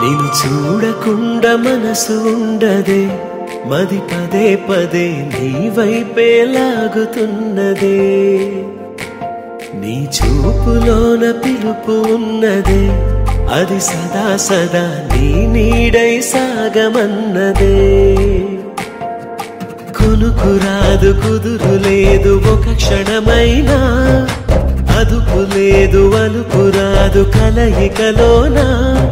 నిన్ను చూడకుండా మనసు ఉండదే మది పదే పదే నీ వైపే లాగుతున్నదే నీ చూపులోన పిలుపు ఉన్నదే అది సదా సదా నీ నీడై సాగమన్నదే కొనుకురాదు కుదురు లేదు ఒక క్షణమైనా అదుపు లేదు అలుపు రాదు కలయికలోనా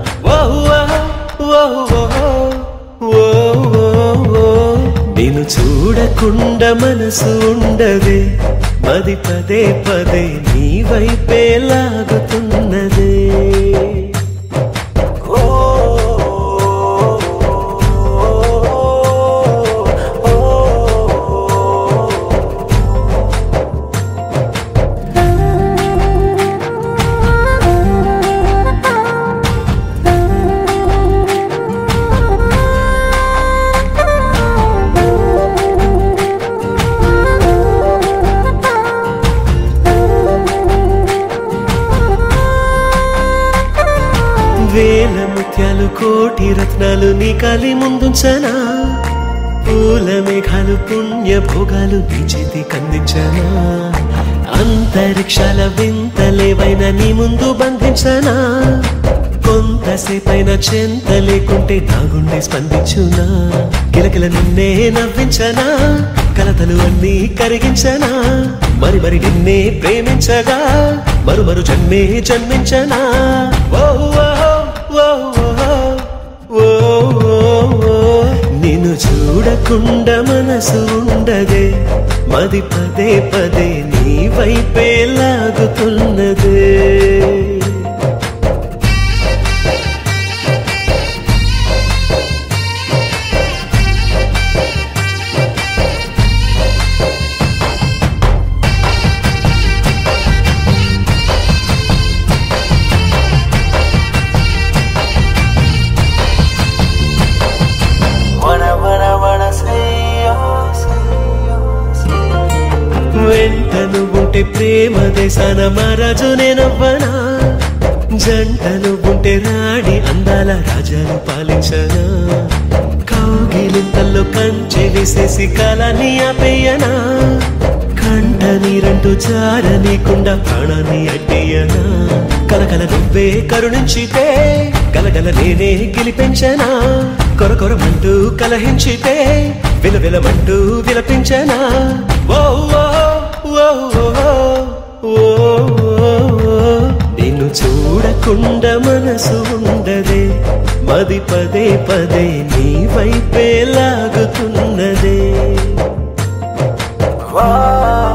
నిన్ను చూడకుండా మనసు ఉండదే మది పదే పదే నీ వైపే లాగుతున్నదే వేల ముత్యాలు కోటి రత్నాలు నీ కాలి ముందుంచనా పూల మేఘాలు పుణ్య భోగాలు నీ చేతి కందించనా అంతరిక్షాల వింతలేవైనా నీ ముందు బంధించనా కొంతసేపైనా చెంత లేకుంటే నా గుండె స్పందించునా కిలకిల నిన్నే నవ్వించనా కలతలు అన్నీ కరిగించనా మరి మరి నిన్నే ప్రేమించగా మరు మరు జన్మే జన్మించనా నిన్ను చూడకుండా మనసు ఉండదే మది పదే పదే నీ వైపే లాగుతున్నదే వెంటను ఉంటే ప్రేమ దేశాన మహారాజు నేనవ్వనా జంటను ఉంటే రాణి అందాల రాజాను పాలించనా కౌగిలింతల్లో కంచె వేసేసి కాలాన్ని ఆపేయనా కంట నీరంటూ జారనీకుండా ప్రాణాన్ని అడ్డేయనా కలకల నువ్వే కరుణించితే గలగల నేనే గెలిపించనా కొరకొరమంటూ కలహించితే విలవిలమంటూ విలపించనా నిన్ను చూడకుండా మనసు ఉండదే మది పదే పదే నీ వైపే లాగుతున్నదే